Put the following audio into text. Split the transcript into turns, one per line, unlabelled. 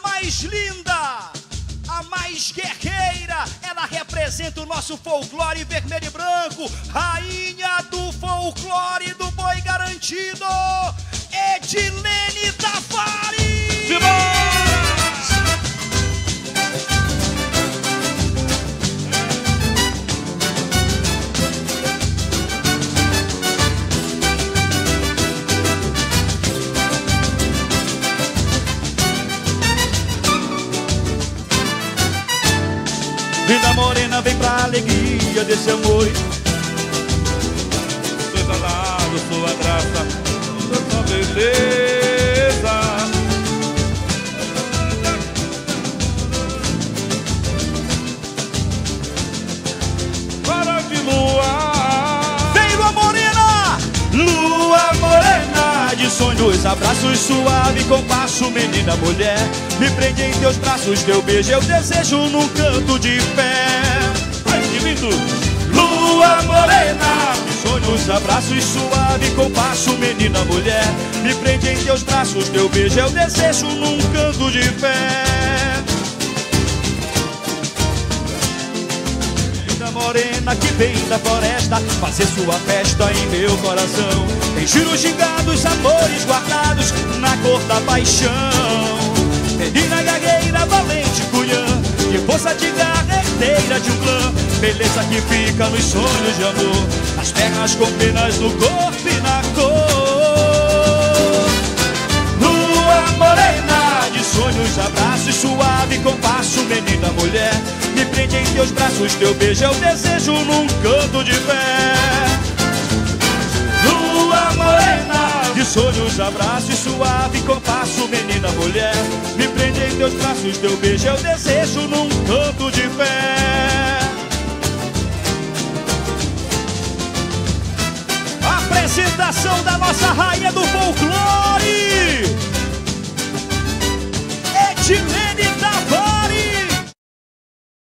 mais linda, a mais guerreira, ela representa o nosso folclore vermelho e branco, rainha do folclore do boi garantido, Edilene Tavares.
Linda morena, vem pra alegria desse amor. Sou exalado, sua graça, sua beleza. Para de lua.
Vem, lua morena!
Lua morena, de sonhos, abraços suave, compasso, menina mulher. Me prende em teus braços, teu beijo eu desejo num canto de fé. Ai, que lindo! Lua morena, de sonhos, abraços suave, compasso, menina mulher. Me prende em teus braços, teu beijo eu desejo num canto de fé. Morena que vem da floresta fazer sua festa em meu coração. Tem giros gingados, amores guardados na cor da paixão. Menina gagueira, valente cunhã, de força de garra, herdeira de um clã. Beleza que fica nos sonhos de amor, nas pernas com penas no corpo e na cor. Lua morena, de sonhos, abraços suave, compasso, menina mulher. Me prende em teus braços, teu beijo eu desejo num canto de fé. Lua morena, de sonhos, abraços suave, compasso, menina mulher. Me prende em teus braços, teu beijo eu desejo num canto de fé.
Apresentação da nossa rainha do folclore, Edilene